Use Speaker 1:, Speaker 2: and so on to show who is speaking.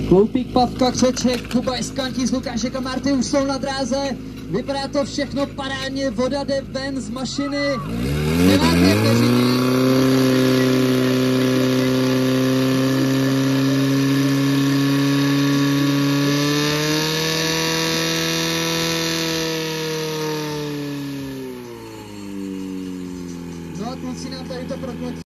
Speaker 1: Kloupík, Pavka, Křeček, Kuba Iskantí, Lukášek a Marty už jsou na dráze. Vypadá to všechno parádně, voda jde ven z mašiny. Nemáte vteřině. No a kluci nám tady to prokletí.